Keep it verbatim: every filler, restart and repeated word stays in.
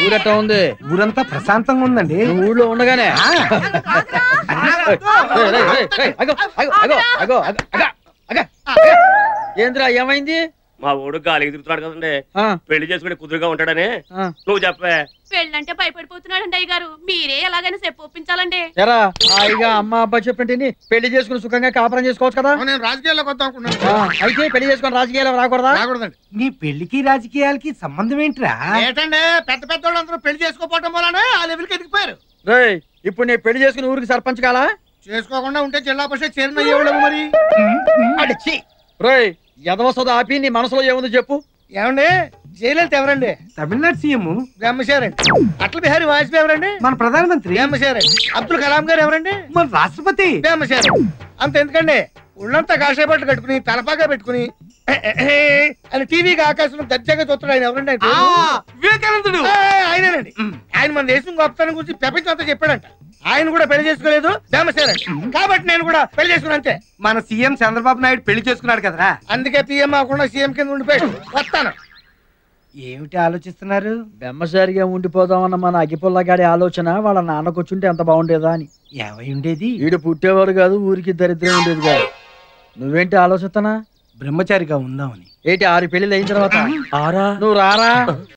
ఊరట్ట ఉంది. ఊరంతా ప్రశాంతంగా ఉందండి. ఊళ్ళో ఉండగానే ఏంద్రా ఏమైంది? మా ఊడు గాలికి తిరుగుతున్నాడు కదండి, పెళ్లి చేసుకుని కుదురుగా ఉంటాడని నువ్వు చెప్పే. పెళ్ళంటే భయపడిపోతున్నాడండి అయ్య గారు, మీరే ఎలాగైనా చెప్పు ఒప్పించాలండి. ఎరా హాయిగా అమ్మ అబ్బా చెప్పండి, పెళ్లి చేసుకుని సుఖంగా కాపురం చేసుకోవచ్చు కదా. నేను రాజకీయాల్లోకి వద్దాం అనుకున్నాను. అయితే పెళ్లి చేసుకుని రాజకీయాలకు రాకూడదా? రాకూడదండి. నీ పెళ్లికి రాజకీయాలకి సంబంధం ఏంట్రా? ఏంటండి పెద్ద పెద్ద వాళ్ళు అందరూ పెళ్లి చేసుకోపోవటం వల్లనే ఆ లెవెల్కి ఎదిగిపోయారు. రేయ్ ఇప్పుడు నేను పెళ్లి చేసుకుని ఊరికి సర్పంచ్ కాలా? చేసుకోకుండా ఉంటే జిల్లా పరిషత్ చైర్మన్ అయ్యేవాళ్ళము మరి. అడిచి రేయ్ ఎదవ సోద ఆపి నీ మనసులో ఏముంది చెప్పు. ఏమండి జయలలిత ఎవరండి? తమిళనాడు సీఎం బ్రహ్మశారండి. అటల్ బిహారీ వాజ్పేయి ఎవరండి? మన ప్రధానమంత్రి. బ్రహ్మశారండి. అబ్దుల్ కలాం గారు ఎవరండి? మన రాష్ట్రపతి. బ్రహ్మశారండి. అంత ఎందుకండి, ఉళ్ళంతా కాషాయ బట్టలు కట్టుకుని తలపాగా పెట్టుకుని అని టీవీకి ఆకాశంలో దర్జాగా చూస్తాడు ఆయన ఎవరండి? వివేకానందుడు. ఆయనేనండి. ఆయన మన దేశం గొప్పతనం గురించి ప్రపంచం అంతా చెప్పాడంట. ఆయన కూడా పెళ్లి చేసుకోలేదు బ్రహ్మశారండి. కాబట్టి నేను కూడా పెళ్లి చేసుకున్నా అంతే. మన సీఎం చంద్రబాబు నాయుడు పెళ్లి చేసుకున్నాడు కదరా, అందుకే పీఎం అవ్వకుండా సీఎం కింద ఉండిపోయాడు. వస్తాను. ఏమిటి ఆలోచిస్తున్నారు? బెమ్మసారిగా ఉండిపోదామన్న మన అగిపుల్లగాడి ఆలోచన వాళ్ళ నాన్నకు వచ్చుంటే ఎంత బాగుండేదా అని. ఏమై ఉండేది? వీడు పుట్టేవాడు కాదు, ఊరికి దరిద్రం ఉండేది కాదు. నువ్వేంటి ఆలోచిస్తున్నా? బ్రహ్మచారిగా ఉందామని. ఏంటి ఆరు పెళ్లిళ్ళు అయిన తర్వాత ఆరా నువ్వు రారా?